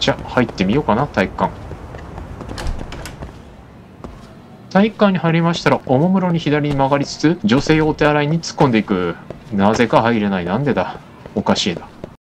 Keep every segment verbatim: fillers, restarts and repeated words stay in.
しゃ、入ってみようかな。体育館。体育館に入りましたら、おもむろに左に曲がりつつ、女性用お手洗いに突っ込んでいく。なぜか入れない。なんでだ。おかしいな。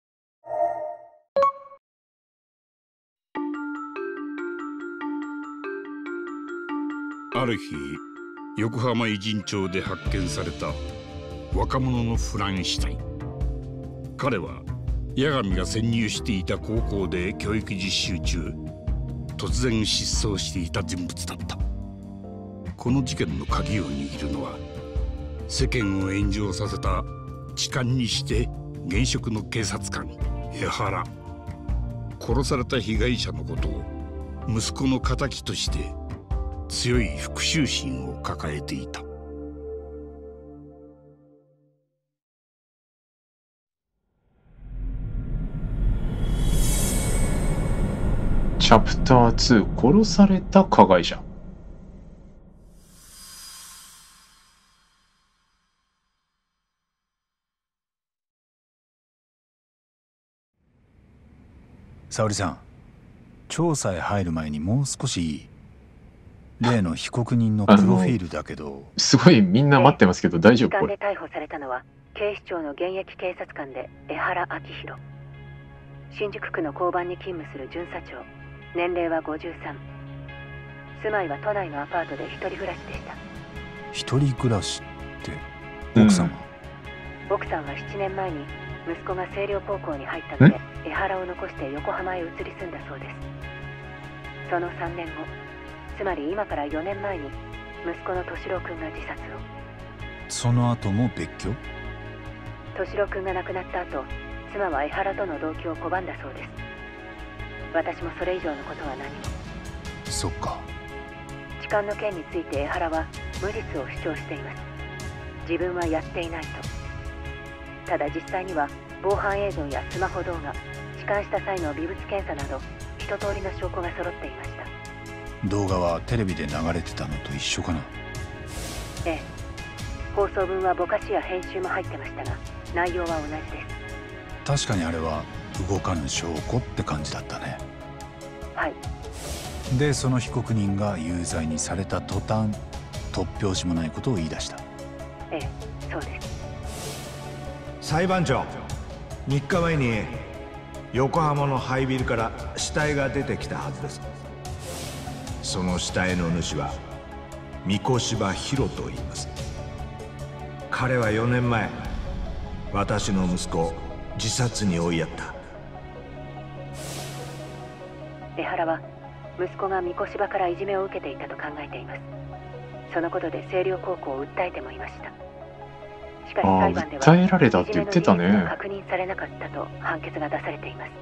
ある日、横浜偉人町で発見された若者のフランシュタイン。彼は八神が潜入していた高校で教育実習中、突然失踪していた人物だった。この事件の鍵を握るのは、世間を炎上させた痴漢にして現職の警察官江原。殺された被害者のことを息子の敵として強い復讐心を抱えていた。 チャプターツー、殺された加害者。 沙織さん、調査へ入る前にもう少しいい？例の被告人のプロフィールだけど。 すごいみんな待ってますけど大丈夫これ。 痴漢で逮捕されたのは警視庁の現役警察官で江原明宏。新宿区の交番に勤務する巡査長。年齢はごじゅうさん。住まいは都内のアパートで一人暮らしでした。 一人暮らしって奥さんは？ うん、奥さんはななねんまえに息子が星稜高校に入ったので江原を残して横浜へ移り住んだそうです。そのさんねんご、つまり今からよねんまえに息子の敏郎くんが自殺を。 その後も別居？ 敏郎くんが亡くなった後、妻は江原との同居を拒んだそうです。私もそれ以上のことは何も。 そっか。 痴漢の件について江原は無実を主張しています。自分はやっていないと。ただ実際には防犯映像やスマホ動画、痴漢した際の微物検査など一通りの証拠が揃っていました。 動画はテレビで流れてたのと一緒かな？ ええ。放送分はぼかしや編集も入ってましたが、内容は同じです。 確かにあれは動かぬ証拠って感じだったね。 はい。 で、その被告人が有罪にされた途端、突拍子もないことを言い出した。 ええ、そうです。 裁判長、みっかまえに横浜の廃ビルから死体が出てきたはずです。その死体の主は三越柴博と言います。彼はよねんまえ、私の息子を自殺に追いやった。 江原は息子が三越柴からいじめを受けていたと考えています。そのことで星稜高校を訴えてもいました。しかし裁判では訴えられたって言ってたね。 いじめの事実が確認されなかったと判決が出されています。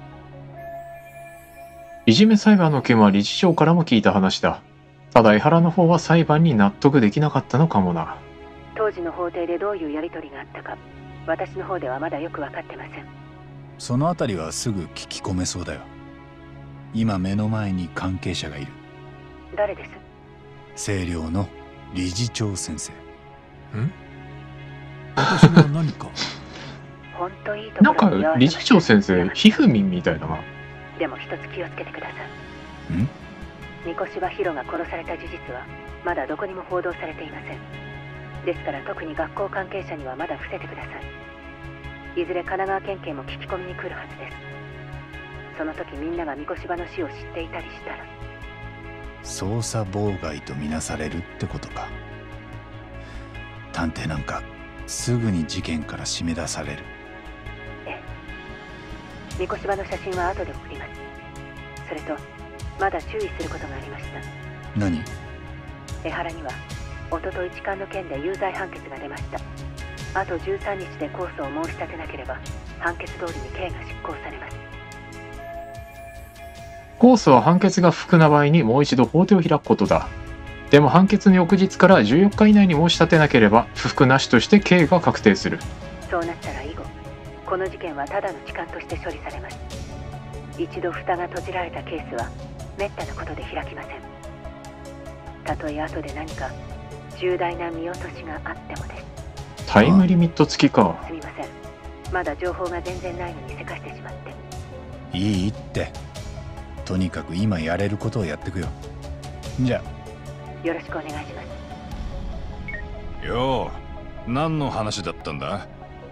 いじめ裁判の件は理事長からも聞いた話だ。ただ江原の方は裁判に納得できなかったのかもな。 当時の法廷でどういうやり取りがあったか、私の方ではまだよく分かってません。 そのあたりはすぐ聞き込めそうだよ。今目の前に関係者がいる。 誰です？ 星稜の理事長先生。 ん？私が何か？ 本当いいところになんか理事長先生、ひふみんみたいだな。 でも一つ気をつけてください。 ん？ 三越柴博が殺された事実はまだどこにも報道されていません。ですから特に学校関係者にはまだ伏せてください。いずれ神奈川県警も聞き込みに来るはずです。その時みんなが三越柴の死を知っていたりしたら。 捜査妨害とみなされるってことか。探偵なんかすぐに事件から締め出される。 ええ。三越柴の写真は後で送ります。それとまだ注意することがありました。 何？ 江原にはおととい痴漢の件で有罪判決が出ました。あとじゅうさんにちで控訴を申し立てなければ判決通りに刑が執行されます。 控訴は判決が不服な場合にもう一度法廷を開くことだ。でも判決の翌日からじゅうよっか以内に申し立てなければ不服なしとして刑が確定する。 そうなったら以後、この事件はただの痴漢として処理されます。一度蓋が閉じられたケースはめったなことで開きません。たとえ後で何か重大な見落としがあってもです。 タイムリミット付きか。 すみません、まだ情報が全然ないのにせかしてしまって。 いいって、 とにかく今やれることをやってくよ。じゃあよろしくお願いします。 よう、何の話だったんだ？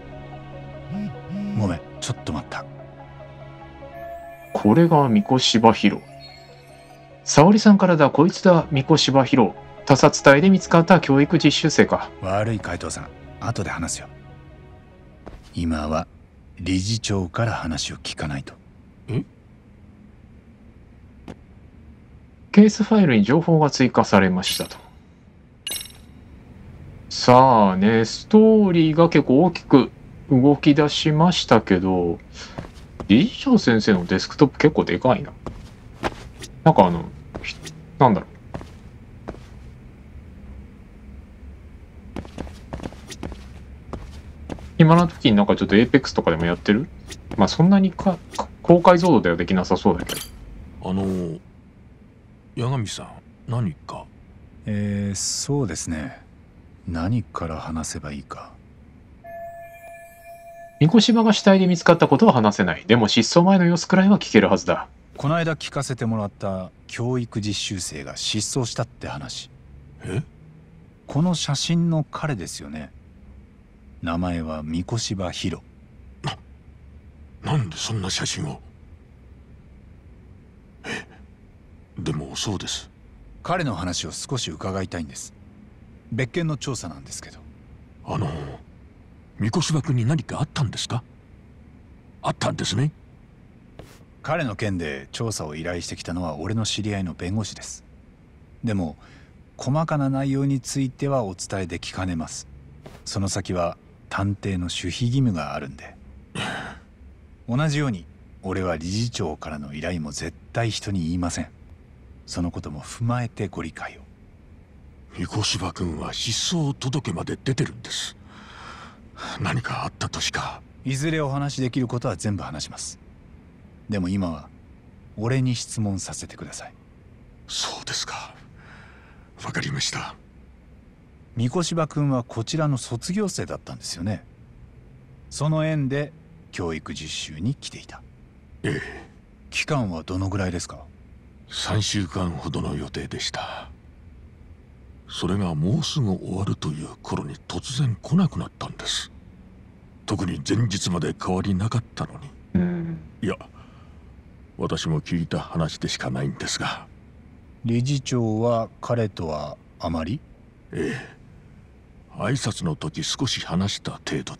ごめん、ちょっと待った。 これが三越柴広。沙織さんからだ。こいつだ、三越柴広。他殺隊で見つかった教育実習生か。 悪い海藤さん、後で話すよ。今は理事長から話を聞かないと。 え？ ケースファイルに情報が追加されましたと。さあね、ストーリーが結構大きく動き出しましたけど、理事長先生のデスクトップ結構でかいな。なんかあの、なんだろう。今の時になんかちょっとエーペックスとかでもやってる？まあそんなにか高解像度ではできなさそうだけど。 あの八神さん、何か？ えー、そうですね。何から話せばいいか。 三越柴が死体で見つかったことは話せない。でも失踪前の様子くらいは聞けるはずだ。 この間聞かせてもらった教育実習生が失踪したって話。 え？ この写真の彼ですよね。名前は三越柴広。 な、なんでそんな写真を？え、でもそうです。 彼の話を少し伺いたいんです。別件の調査なんですけど。 あの三越柴君に何かあったんですか？あったんですね。 彼の件で調査を依頼してきたのは俺の知り合いの弁護士です。でも細かな内容についてはお伝えできかねます。その先は探偵の守秘義務があるんで。同じように俺は理事長からの依頼も絶対人に言いません。そのことも踏まえてご理解を。 三越柴君は失踪届まで出てるんです。何かあったとしか。 いずれお話しできることは全部話します。でも今は俺に質問させてください。 そうですか。わかりました。 三越柴君はこちらの卒業生だったんですよね。その縁で教育実習に来ていた。 ええ。 期間はどのぐらいですか？ さんしゅうかんほどの予定でした。それがもうすぐ終わるという頃に突然来なくなったんです。特に前日まで変わりなかったのに。 うん。 いや、私も聞いた話でしかないんですが。 理事長は彼とはあまり？ ええ。挨拶の時少し話した程度で。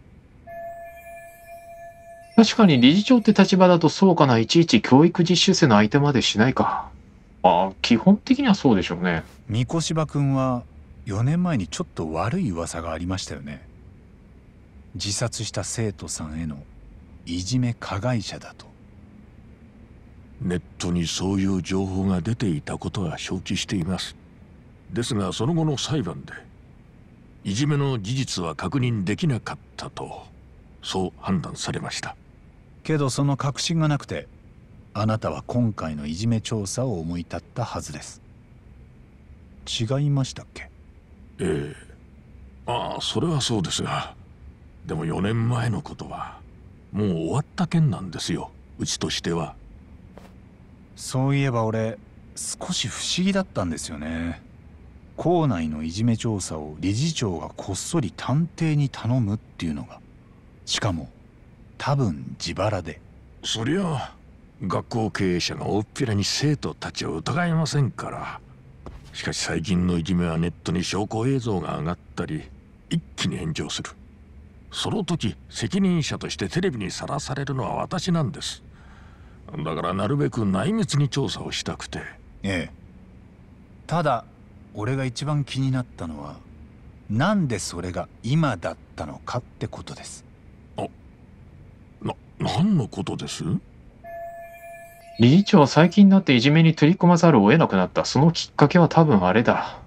確かに理事長って立場だとそうかな。いちいち教育実習生の相手までしないか。ああ、基本的にはそうでしょうね。 三越柴君はよねんまえにちょっと悪い噂がありましたよね。自殺した生徒さんへのいじめ加害者だと。 ネットにそういう情報が出ていたことは承知しています。ですがその後の裁判でいじめの事実は確認できなかったと、そう判断されました。 けどその確信がなくて、あなたは今回のいじめ調査を思い立ったはずです。違いましたっけ？ ええ。ああ、それはそうですが、でもよねんまえのことはもう終わった件なんですよ、うちとしては。 そういえば俺少し不思議だったんですよね。校内のいじめ調査を理事長がこっそり探偵に頼むっていうのが、しかも多分自腹で。 そりゃ学校経営者が大っぴらに生徒たちを疑いませんから。しかし最近のいじめはネットに証拠映像が上がったり一気に炎上する。その時責任者としてテレビにさらされるのは私なんです。だからなるべく内密に調査をしたくて。 ええ。ただ俺が一番気になったのは、なんでそれが今だったのかってことです。 あ、な、何のことです？ 理事長は最近になっていじめに取り組まざるを得なくなった。そのきっかけは多分あれだ。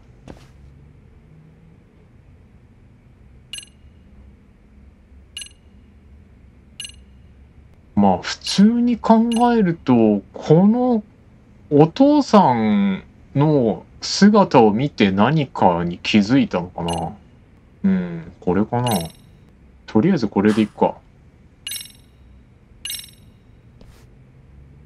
まあ普通に考えると、このお父さんの姿を見て何かに気づいたのかな。うん、これかな。とりあえずこれでいくか。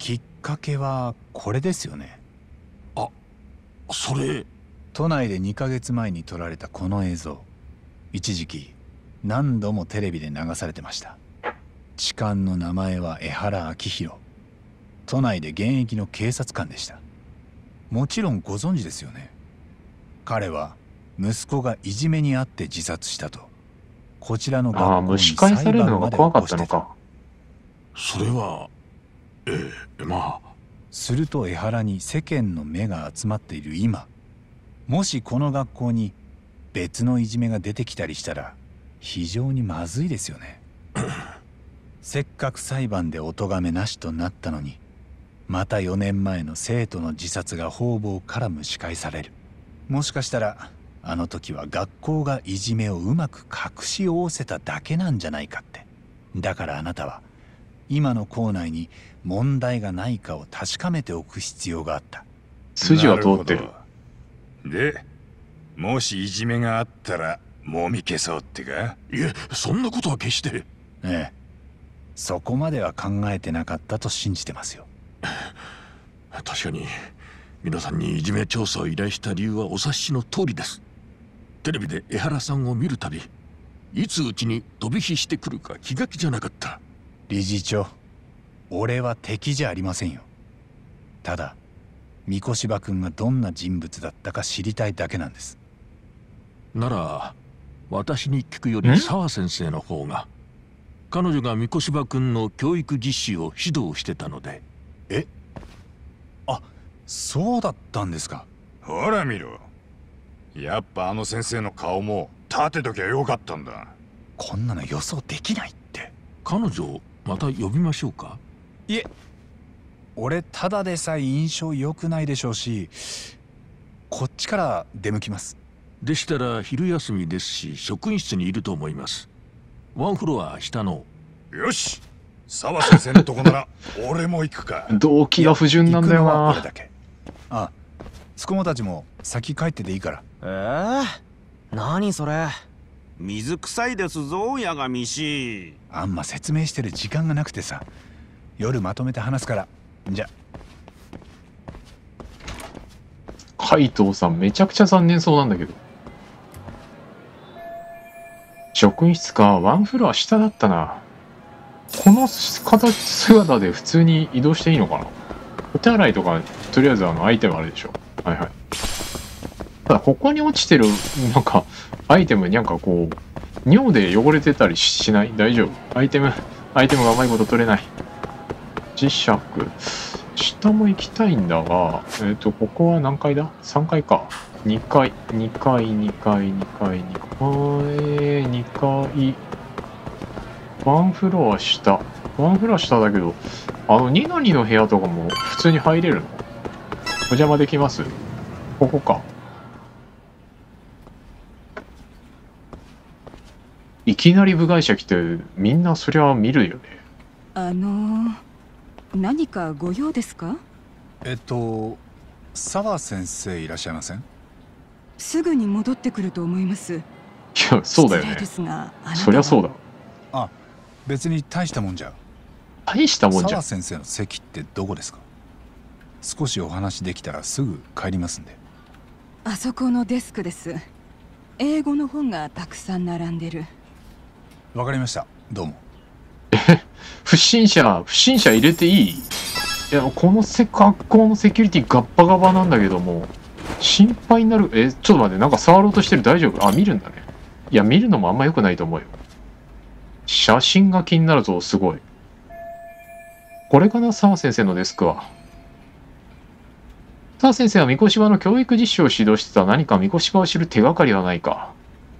きっかけはこれですよね。 あ、それ。 都内でにかげつまえに撮られたこの映像、一時期何度もテレビで流されてました。痴漢の名前は江原明宏。都内で現役の警察官でした。もちろんご存知ですよね。彼は息子がいじめにあって自殺したと、こちらのああ、 学校に蒸し返されるのが怖かったのか。 それは、ええ、まあ。 すると江原に世間の目が集まっている今、もしこの学校に別のいじめが出てきたりしたら非常にまずいですよね。せっかく裁判でお咎めなしとなったのに、またよねんまえの生徒の自殺が方々から蒸し返される。もしかしたらあの時は学校がいじめをうまく隠しおおせただけなんじゃないかって。だからあなたは今の校内に問題がないかを確かめておく必要があった。 筋は通ってる。 で、もしいじめがあったらもみ消そうってか？ いえ、そんなことは決して。 ええ、そこまでは考えてなかったと信じてますよ。 確かに皆さんにいじめ調査を依頼した理由はお察しの通りです。テレビで江原さんを見るたび、いつうちに飛び火してくるか気が気じゃなかった。 理事長、俺は敵じゃありませんよ。ただ三越柴君がどんな人物だったか知りたいだけなんです。 なら私に聞くより澤先生の方が。彼女が三越柴君の教育実習を指導してたので。 え、あ、そうだったんですか。 ほら見ろ、やっぱあの先生の顔も立てときゃよかったんだ。 こんなの予想できないって。 彼女また呼びましょうか？ いえ、俺ただでさえ印象良くないでしょうし、こっちから出向きます。 でしたら昼休みですし職員室にいると思います。ワンフロア下の。 よし、澤先生のとこなら俺も行くか。 動機が不純なんだよな。 俺だけ。あ、スコモたちも先帰ってでいいから。 えー、何それ、水臭いですぞ八神氏。 あんま説明してる時間がなくてさ、夜まとめて話すから。じゃ海藤さんめちゃくちゃ残念そうなんだけど。職員室か、ワンフロア下だったな。この形姿で普通に移動していいのかな。お手洗いとかとりあえずあのアイテムあるでしょ。はいはい。ただここに落ちてるなんかアイテムなんかこう尿で汚れてたりしない？大丈夫？アイテムアイテムがうまいこと取れない。磁石下も行きたいんだが、えっとここは何階だ？さんがいか。にかいにかいにかいにかいにかいにかいワンフロア下ワンフロア下だけど、あのニノニの部屋とかも普通に入れるの？お邪魔できます？ここか。いきなり部外者来てみんなそりゃ見るよね。 あの何かご用ですか？ えっと澤先生いらっしゃいません？ すぐに戻ってくると思います。 いや、そうだよね。そりゃそうだ。 あ、別に大したもんじゃ。 大したもんじゃ。 澤先生の席ってどこですか？少しお話できたらすぐ帰りますんで。 あそこのデスクです。英語の本がたくさん並んでる。 わかりました。どうも。 え、不審者不審者入れていい？いや、このせ学校のセキュリティガッバガバなんだけども心配になる。え、ちょっと待って、なんか触ろうとしてる。大丈夫？あ、見るんだね。いや、見るのもあんま良くないと思うよ。写真が気になるぞ。すごい。これかな、澤先生のデスクは。澤先生は三越場の教育実習を指導してた。何か三越場を知る手がかりはないか。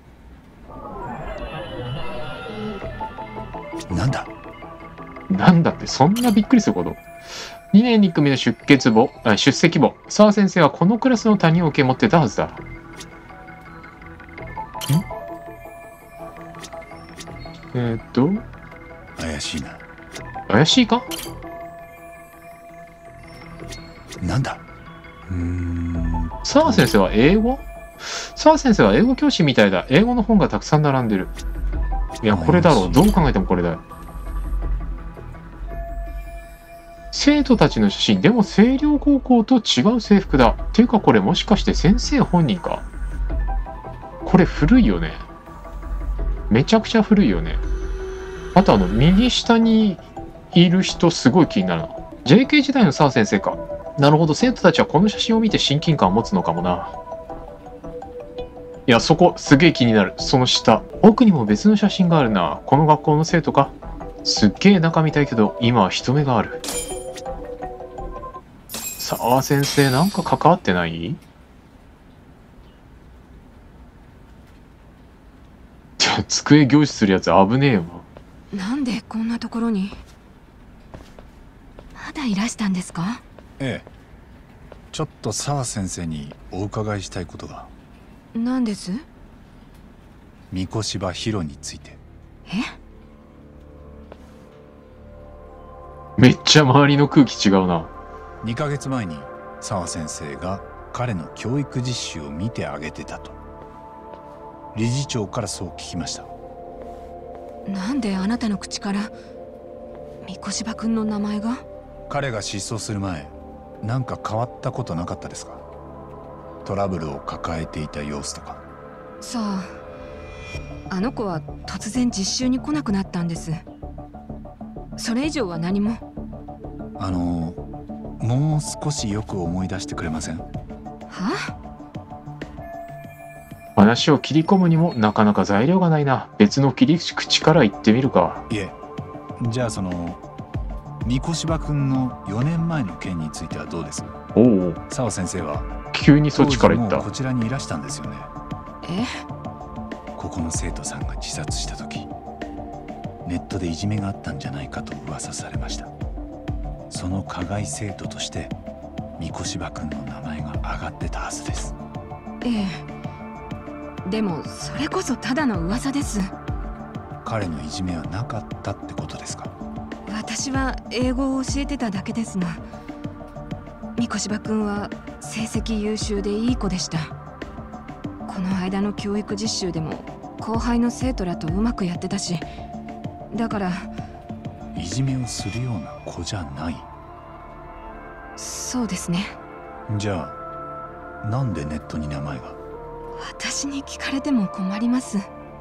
なんだなんだって、そんなびっくりすること。にねんにいっ組の出欠簿、あ、出席簿。澤先生はこのクラスの担任を受け持ってたはずだ。ん？えー、っと怪しいな。 怪しいか？ なんだ？うーん。 澤先生は英語？澤先生は英語教師みたいだ。英語の本がたくさん並んでる。いや、これだろう。どう考えてもこれだよ。 生徒たちの写真。でも星稜高校と違う制服だ。っていうかこれもしかして先生本人か。これ古いよね。めちゃくちゃ古いよね。あとあの右下にいる人すごい気になるな。 ジェーケー 時代の澤先生か。なるほど、生徒たちはこの写真を見て親近感を持つのかもな。いや、そこすげえ気になる。その下奥にも別の写真があるな。この学校の生徒か。すっげえ中見たいけど今は人目がある。澤先生なんか関わってない？じゃあ机凝視するやつ危ねえわ。 なんでこんなところに。まだいらしたんですか？ ええ、ちょっと澤先生にお伺いしたいことが。 何です？ 三越柴ヒロについて。 え？ めっちゃ周りの空気違うな。 にかげつまえに澤先生が彼の教育実習を見てあげてたと理事長からそう聞きました。 なんであなたの口から三越柴君の名前が？ 彼が失踪する前、なんか変わったことなかったですか？トラブルを抱えていた様子とか。 さあ、あの子は突然実習に来なくなったんです。それ以上は何も。 あのもう少しよく思い出してくれません？ は？ 話を切り込むにもなかなか材料がないな。別の切り口から言ってみるか。 いえ、じゃあその三越柴君のよねんまえの件についてはどうです？ おお、 澤先生は急にそっちから言った。 こちらにいらしたんですよね。 え？ ここの生徒さんが自殺した時、ネットでいじめがあったんじゃないかと噂されました。その加害生徒として三越柴君の名前が挙がってたはずです。 ええ、でもそれこそただの噂です。 彼のいじめはなかったってことですか？ 私は英語を教えてただけですが、三越柴君は成績優秀でいい子でした。この間の教育実習でも後輩の生徒らとうまくやってたし、だから。 いじめをするような子じゃない。 そうですね。 じゃあなんでネットに名前が？ 私に聞かれても困ります。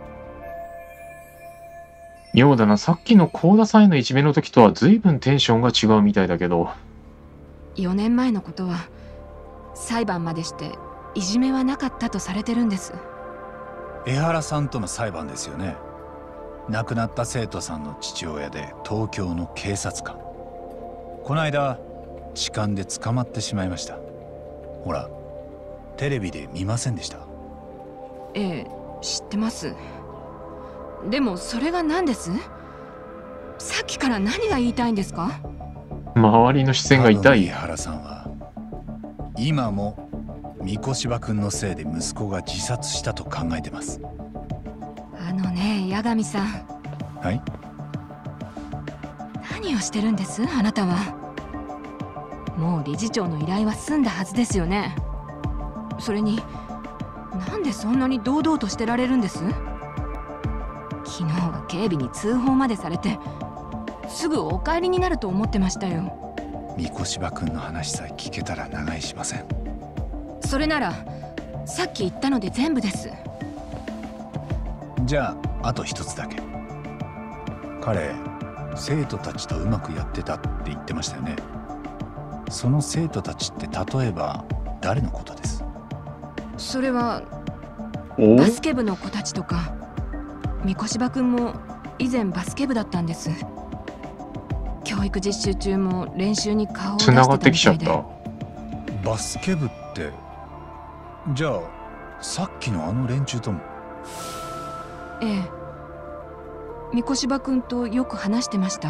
妙だな。さっきの幸田さんへのいじめの時とは随分テンションが違うみたいだけど。 よねんまえのことは裁判までしていじめはなかったとされてるんです。 江原さんとの裁判ですよね。亡くなった生徒さんの父親で東京の警察官。この間痴漢で捕まってしまいました。ほらテレビで見ませんでした？ ええ、知ってます。でもそれが何です？さっきから何が言いたいんですか？ 周りの視線が痛い。 江原さんは今も三越柴君のせいで息子が自殺したと考えてます。 あのね、八神さん。 はい。 何をしてるんです、あなたは。もう理事長の依頼は済んだはずですよね。それになんでそんなに堂々としてられるんです？昨日は警備に通報までされて、すぐお帰りになると思ってましたよ。 三越柴君の話さえ聞けたら長居しません。 それならさっき言ったので全部です。 じゃああと一つだけ。彼生徒たちとうまくやってたって言ってましたよね。その生徒たちって例えば誰のことです？ それはバスケ部の子たちとか。三越柴君も以前バスケ部だったんです。教育実習中も練習に顔を出してたみたいで。 繋がってきちゃった。 バスケ部って、じゃあさっきのあの連中とも？ ええ、三越柴君とよく話してました。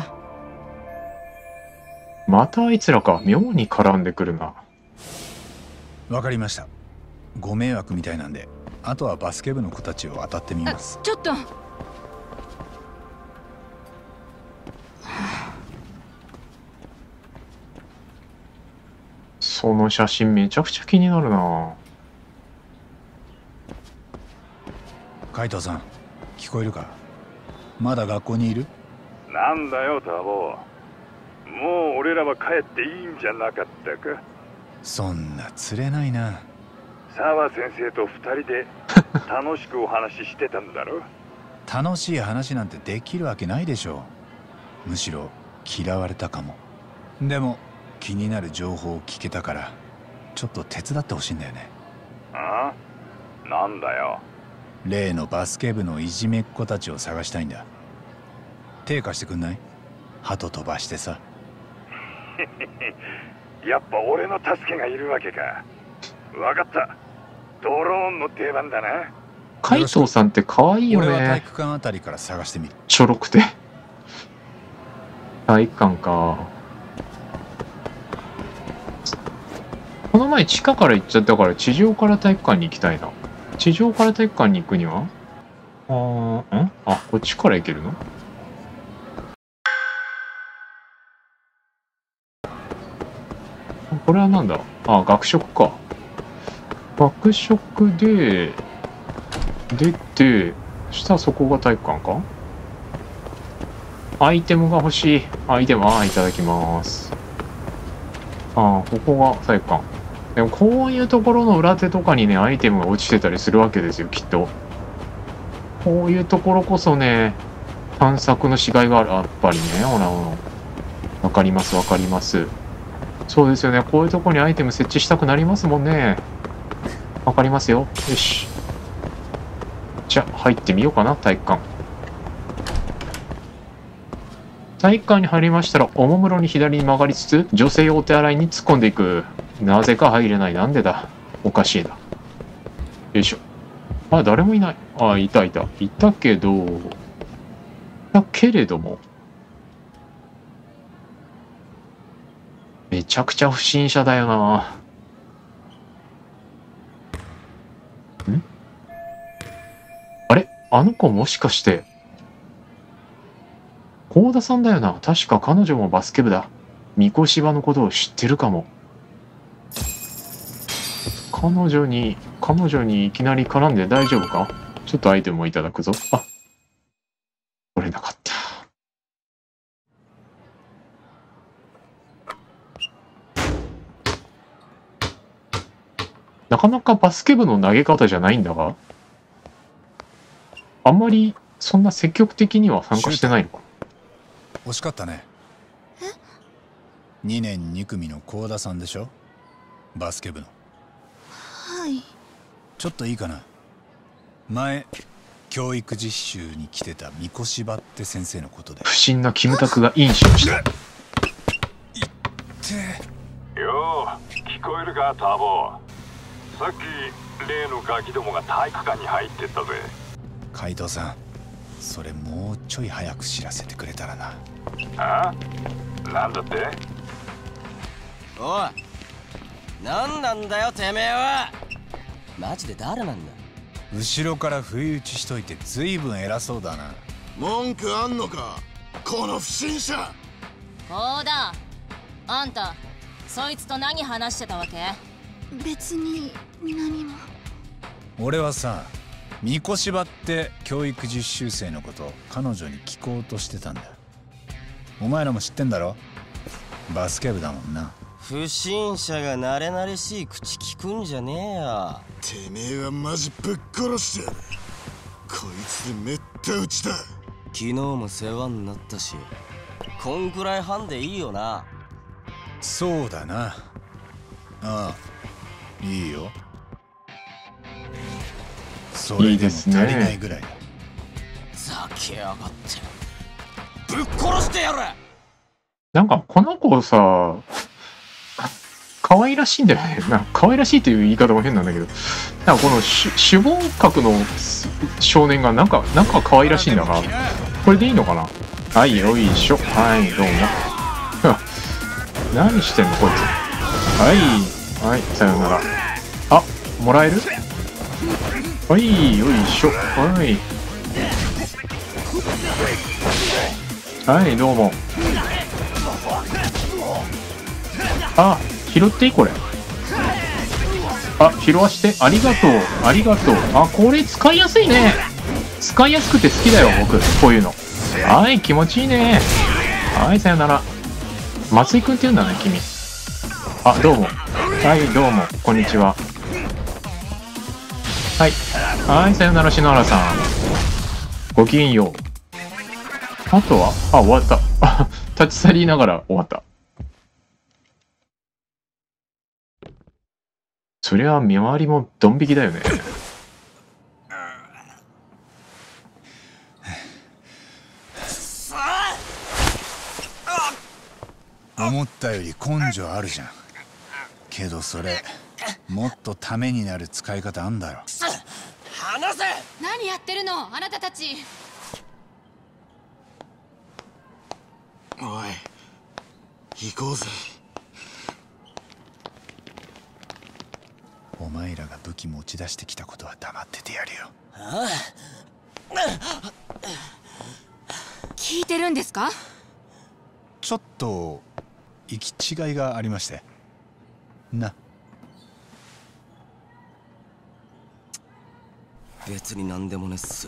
またあいつらか。妙に絡んでくるな。 わかりました。ご迷惑みたいなんで、あとはバスケ部の子たちを当たってみます。 ちょっと。 その写真めちゃくちゃ気になるな。 海藤さん、聞こえるか？まだ学校にいる？ なんだよタボ。 もう俺らは帰っていいんじゃなかったか。 そんな釣れないな。 沢先生と二人で楽しくお話ししてたんだろ。 楽しい話なんてできるわけないでしょう。むしろ嫌われたかも。でも気になる情報を聞けたからちょっと手伝ってほしいんだよね。 ああ、なんだよ。 例のバスケ部のいじめっ子たちを探したいんだ。手貸してくんない？鳩飛ばしてさ。 やっぱ俺の助けがいるわけか。わかった。ドローンの定番だな。 海藤さんって可愛いよね。 俺は体育館あたりから探してみる。 ちょろくて。体育館か。この前地下から行っちゃったから地上から体育館に行きたいな。地上から体育館に行くにはあーんあ、こっちから行けるの？これはなんだ？あ、学食か。学食で出て、そしたらそこが体育館か？アイテムが欲しい。アイテム、ああ、いただきます。ああ、ここが体育館。でもこういうところの裏手とかにね、アイテムが落ちてたりするわけですよ、きっと。こういうところこそね、探索のしがいがある。やっぱりね、ほらほら。わかります、わかります。そうですよね、こういうところにアイテム設置したくなりますもんね。わかりますよ。よし。じゃあ、入ってみようかな、体育館。体育館に入りましたら、おもむろに左に曲がりつつ、女性用お手洗いに突っ込んでいく。なぜか入れない。なんでだ。おかしいな。よいしょ。あ、誰もいない。あ、いたいた。いたけど、だけれども、めちゃくちゃ不審者だよな。ん？あれ？あの子もしかして、幸田さんだよな。確か彼女もバスケ部だ。三越芝のことを知ってるかも。彼女に、彼女にいきなり絡んで大丈夫か？ちょっとアイテムをいただくぞ。あ、取れなかった。なかなかバスケ部の投げ方じゃないんだが、あんまりそんな積極的には参加してないのか。 惜しかったね。え？にねんに組の幸田さんでしょ？バスケ部の。 はい。 ちょっといいかな。前教育実習に来てた三越芝って先生のことで。 不審なキムタクがインしました。 よう聞こえるかターボ。さっき例のガキどもが体育館に入ってったぜ。 海藤さん、それもうちょい早く知らせてくれたらな。 あ？なんだって？ おい、なんなんだよてめえは。マジで誰なんだ？ 後ろから不意打ちしといてずいぶん偉そうだな。 文句あんのかこの不審者。 こうだ。あんたそいつと何話してたわけ？別に何も。 俺はさ、三越芝って教育実習生のこと彼女に聞こうとしてたんだ。お前らも知ってんだろ？バスケ部だもんな。 不審者が慣れ慣れしい口聞くんじゃねえよ。 てめえはマジぶっ殺してやる。こいつでめった打ちだ。 昨日も世話になったし、こんくらい半でいいよな。 そうだな。ああ、いいよ。それでも足りないぐらいだ。 ざけやがってぶっ殺してやる。 なんかこの子さ、可愛らしいんだよね。なんか可愛らしいという言い方も変なんだけど、なんかこの主謀格の少年がなんかなんか可愛らしいんだが、これでいいのかな。はい、よいしょ。はい、どうも。何してんのこいつ。はいはい、さよなら。あ、もらえる？はい、よいしょ。はいはい、どうも。あ、拾っていいこれ。あ、拾わして。ありがとうありがとう。あ、これ使いやすいね。使いやすくて好きだよ僕、こういうの。はい、気持ちいいね。はい、さよなら。 松井くんって言うんだね、君。あ、どうも。はい、どうも。こんにちは。はい。はい、さよなら、篠原さん。ごきげんよう。あとはあ、終わった。立ち去りながら終わった。そりゃ、見回りもドン引きだよね。 思ったより根性あるじゃん。けどそれもっとためになる使い方あんだろ。 離せ。何やってるのあなたたち。 おい、行こうぜ。 お前らが武器持ち出してきたことは黙っててやるよ。 ああ、聞いてるんですか？ ちょっと行き違いがありましてな。 別に何でもねっす。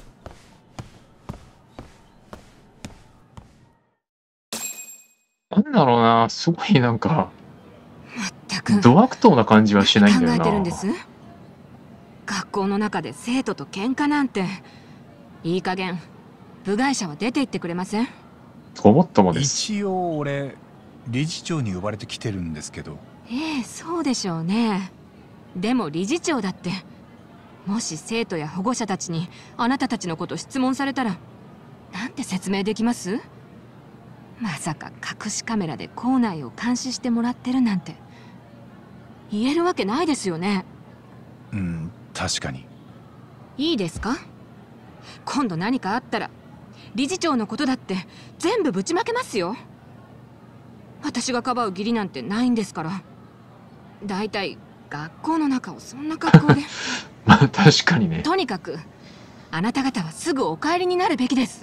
なんだろうな、すごいなんかド悪党な感じはしないんだよな。 考えてるんです。学校の中で生徒と喧嘩なんて。いい加減部外者は出て行ってくれません？ ごもっともです。 一応俺理事長に呼ばれてきてるんですけど。 ええ、そうでしょうね。でも理事長だって、もし生徒や保護者たちにあなたたちのこと質問されたらなんて説明できます？まさか隠しカメラで校内を監視してもらってるなんて言えるわけないですよね。 うん、確かに。 いいですか？今度何かあったら理事長のことだって全部ぶちまけますよ。私がかばう義理なんてないんですから。だいたい学校の中をそんな格好でまあ確かにね。 とにかくあなた方はすぐお帰りになるべきです。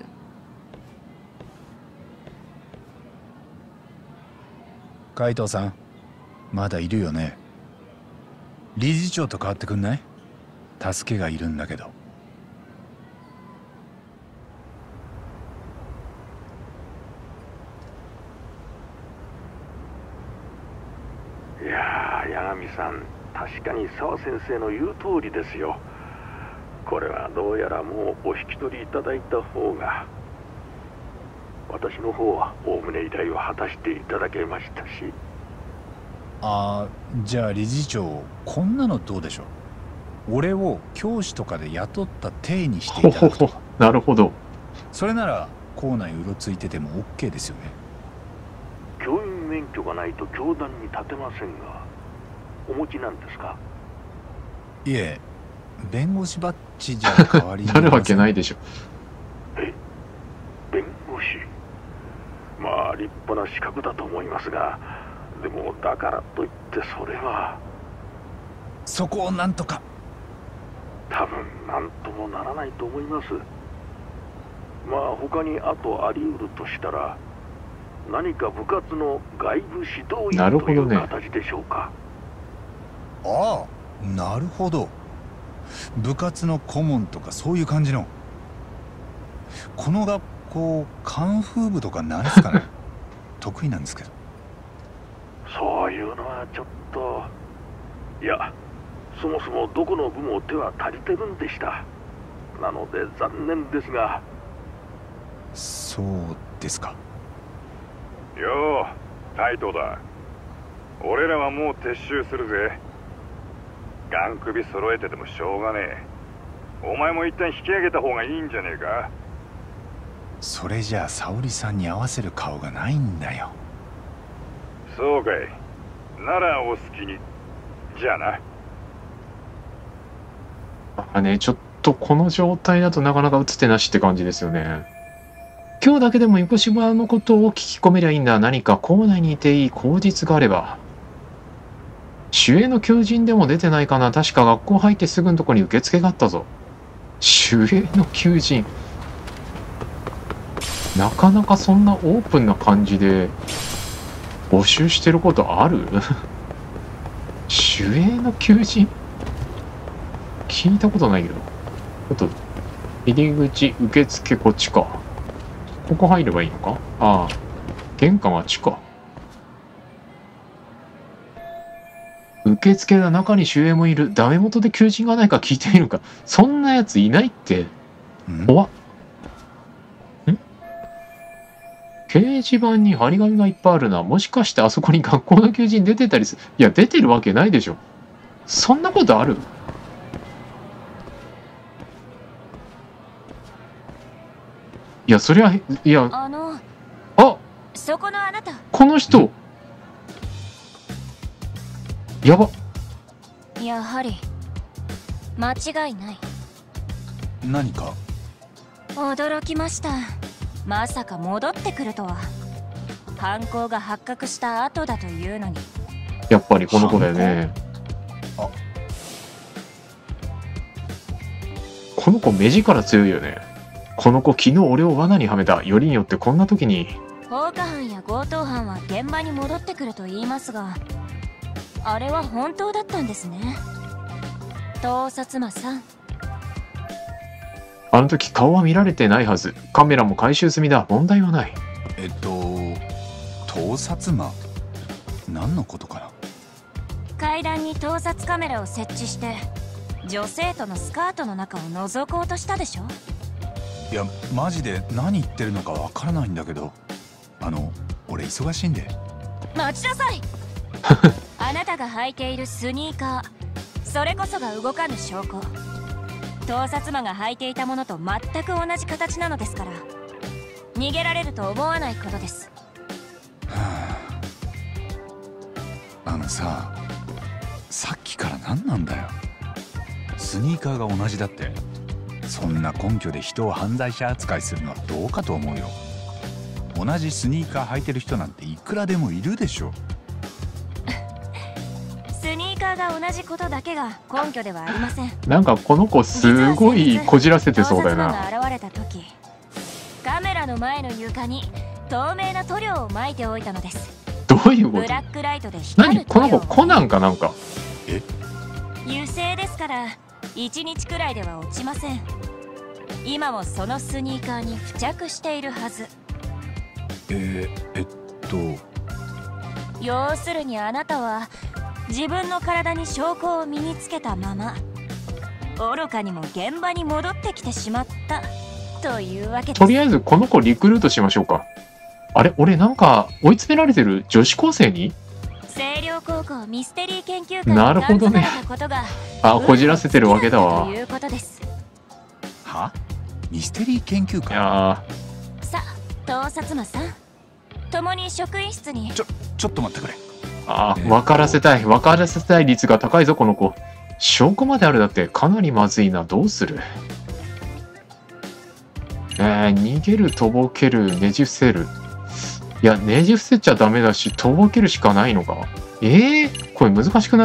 海藤さん、まだいるよね。理事長と代わってくんない？助けがいるんだけど。 いやー、八神さん、確かに沢先生の言う通りですよ。これはどうやらもうお引き取りいただいた方が。私の方はおおむね依頼を果たしていただけましたし。 ああ、じゃあ理事長、こんなのどうでしょう。俺を教師とかで雇った体にしていただくと。 なるほど。 それなら校内うろついてても OK ですよね。 教員免許がないと教壇に立てませんが、お持ちなんですか？ いえ、弁護士バッジじゃ代わりになるわけないでしょ。 え、弁護士？まあ立派な資格だと思いますが、でもだからといってそれは。 そこをなんとか。 多分なんともならないと思います。まあ他にあとあり得るとしたら、何か部活の外部指導員という形でしょうか。 ああ、なるほど。部活の顧問とかそういう感じの。この学校カンフー部とかなんですかね。得意なんですけど。 そういうのはちょっと。いや、そもそもどこの部も手は足りてるんでした。なので残念ですが。 そうですか。 よう、タイトだ。俺らはもう撤収するぜ。ガン首揃えててもしょうがねえ。お前も一旦引き上げた方がいいんじゃねえか。 それじゃあ沙織さんに合わせる顔がないんだよ。 そうかい。ならお好きに。じゃあな。 あね、ちょっとこの状態だとなかなか打つ手なしって感じですよね。今日だけでも横芝のことを聞き込めりゃいいんだ。何か校内にいていい口実があれば。守衛の求人でも出てないかな。確か学校入ってすぐのとこに受付があったぞ。守衛の求人。なかなかそんなオープンな感じで募集してることある？守衛の求人聞いたことないけど。ちょっと入り口受付こっちか。ここ入ればいいのか。ああ、玄関はあっちか。 受付だ、中に守衛もいる。ダメ元で求人がないか聞いてみるか。そんなやついないって。怖っ。ん？掲示板に張り紙がいっぱいあるな。もしかしてあそこに学校の求人出てたりする？いや、出てるわけないでしょ。そんなことある？いや、そりゃ、いや、 あの、 あ、 そこのあなた。 この人。やば。 やはり間違いない。 何か？ 驚きました。まさか戻ってくるとは。犯行が発覚した後だというのに。 やっぱりこの子だよね。 あ、 この子目力強いよね。この子昨日俺を罠にはめた。よりによってこんな時に。 放火犯や強盗犯は現場に戻ってくると言いますが、あれは本当だったんですね。盗撮魔さん。 あの時顔は見られてないはず。カメラも回収済みだ。問題はない。 えっと盗撮魔、何のことかな。 階段に盗撮カメラを設置して女性とのスカートの中を覗こうとしたでしょ。 いや、マジで何言ってるのかわからないんだけど、あの俺忙しいんで。 待ちなさい。あなたが履いているスニーカー、それこそが動かぬ証拠。盗撮魔が履いていたものと全く同じ形なのですから、逃げられると思わないことです。 はあ、あのさ、さっきから何なんだよ。スニーカーが同じだって。そんな根拠で人を犯罪者扱いするのはどうかと思うよ。同じスニーカー履いてる人なんていくらでもいるでしょ。 スニーカーが同じことだけが根拠ではありません。 なんかこの子すごいこじらせてそうだよな。 盗撮魔が現れた時、カメラの前の床に透明な塗料を撒いておいたのです。 どういうこと？ ブラックライトで光る何この子コナンかなんか。 え？ 油性ですからいちにちくらいでは落ちません。今もそのスニーカーに付着しているはず。 えー、えっと要するにあなたは自分の体に証拠を身につけたまま、愚かにも現場に戻ってきてしまったというわけです。 とりあえずこの子リクルートしましょうか。あれ、俺なんか追い詰められてる？女子高生に？ 星稜高校ミステリー研究会なるほどね。あ、こじらせてるわけだわ。 ということです。 は？ミステリー研究会？ いやー、さあ、盗撮魔さん、共に職員室に。 ちょちょっと待ってくれ。 あー、分からせたい分からせたい率が高いぞこの子。証拠まであるだってかなりまずいな。どうする？えー、逃げる、とぼける、ねじ伏せる。いや、ねじ伏せちゃダメだし、とぼけるしかないのか。えー、これ難しくない？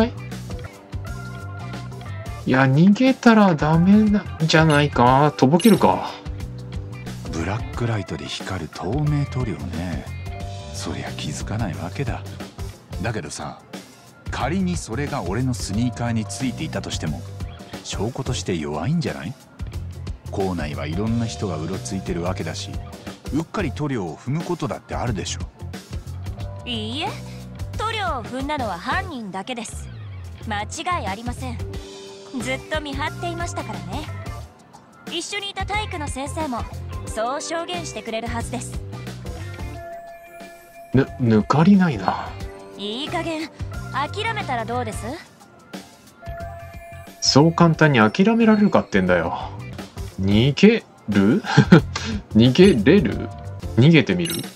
いや、逃げたらダメなんじゃないか。とぼけるか。 ブラックライトで光る透明塗料ね。そりゃ気づかないわけだ。だけどさ、仮にそれが俺のスニーカーについていたとしても証拠として弱いんじゃない？校内はいろんな人がうろついてるわけだし、うっかり塗料を踏むことだってあるでしょ。 いいえ、塗料を踏んだのは犯人だけです。間違いありません。ずっと見張っていましたからね。一緒にいた体育の先生もそう証言してくれるはずです。 ぬ、抜かりないな。 いい加減諦めたらどうです？ そう簡単に諦められるかってんだよ。逃げる逃げれる？逃げてみる？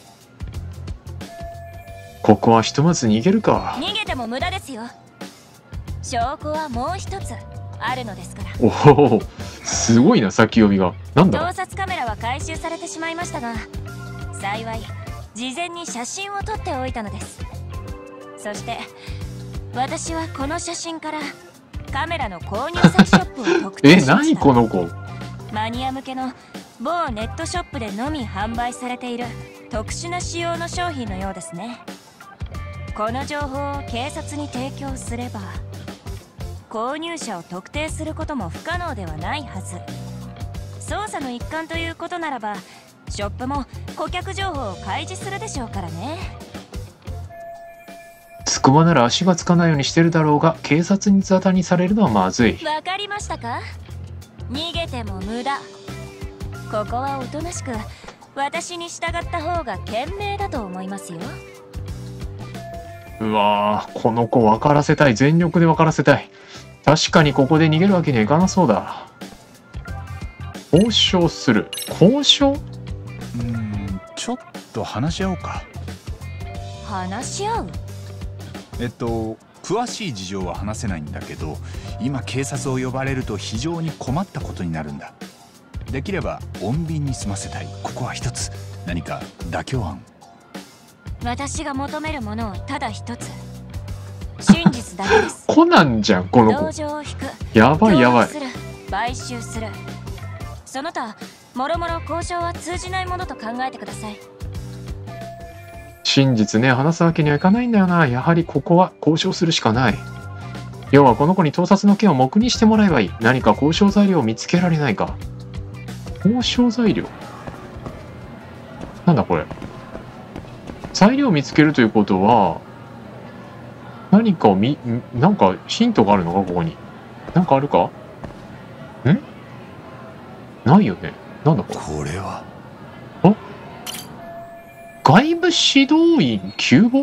ここはひとまず逃げるか。 逃げても無駄ですよ。証拠はもう一つあるのですから。 おお、すごいな先読みが。なんだ？ 盗撮カメラは回収されてしまいましたが、幸い事前に写真を撮っておいたのです。そして私はこの写真からカメラの購入先ショップを特定しました。 え、何この子？ マニア向けの某ネットショップでのみ販売されている特殊な仕様の商品のようですね。この情報を警察に提供すれば購入者を特定することも不可能ではないはず。捜査の一環ということならばショップも顧客情報を開示するでしょうからね。 筑波なら足がつかないようにしてるだろうが、警察に沙汰にされるのはまずい。 わかりましたか？逃げても無駄。ここはおとなしく私に従った方が賢明だと思いますよ。 うわー、この子分からせたい。全力で分からせたい。確かにここで逃げるわけにはいかなそうだ。交渉する。交渉？ うーん、ちょっと話し合おうか。 話し合う？ えっと詳しい事情は話せないんだけど、今警察を呼ばれると非常に困ったことになるんだ。できれば穏便に済ませたい。ここは一つ何か妥協案。 私が求めるものはただ一つ、真実だけです。 コナンじゃんこの子。 同情を引く。 やばいやばい。 する、買収する、その他もろもろ交渉は通じないものと考えてください。 真実ね、話すわけにはいかないんだよな。やはりここは交渉するしかない。要はこの子に盗撮の件を黙認してもらえばいい。何か交渉材料を見つけられないか。交渉材料なんだこれ。材料を見つけるということは何かをみなんかヒントがあるのか。ここになんかあるか。んないよね。なんだこれ。 これはあ、外部指導員急募。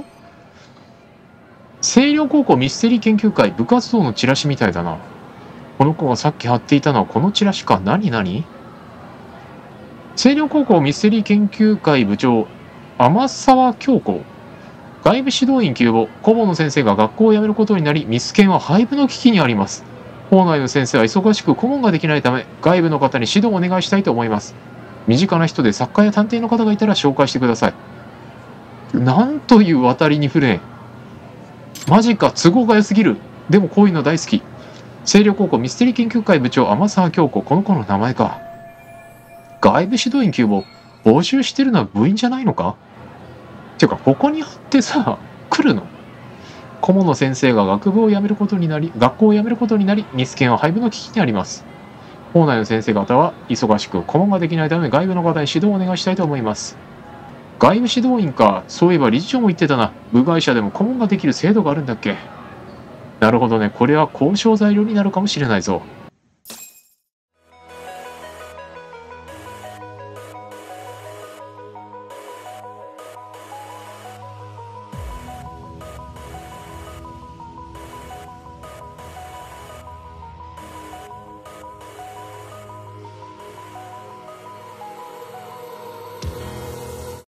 星稜高校ミステリー研究会部活動のチラシみたいだな。この子がさっき貼っていたのはこのチラシか。何何。星稜高校ミステリー研究会部長天沢京子。外部指導員急募。顧問の先生が学校を辞めることになり、ミス研は廃部の危機にあります。校内の先生は忙しく顧問ができないため、外部の方に指導をお願いしたいと思います。身近な人で作家や探偵の方がいたら紹介してください。なんという渡りに触れ。マジか、都合が良すぎる。でもこういうの大好き。星稜高校ミステリー研究会部長天沢京子。この子の名前か。外部指導員急募。募集してるのは部員じゃないのか。っていうかここに貼ってさ来るの。顧問の先生が学部を辞めることになり学校を辞めることになり、ミス研は廃部の危機にあります。校内の先生方は忙しく顧問ができないため、外部の方に指導をお願いしたいと思います。外部指導員か。そういえば理事長も言ってたな。部外者でも顧問ができる制度があるんだっけ。なるほどね。これは交渉材料になるかもしれないぞ。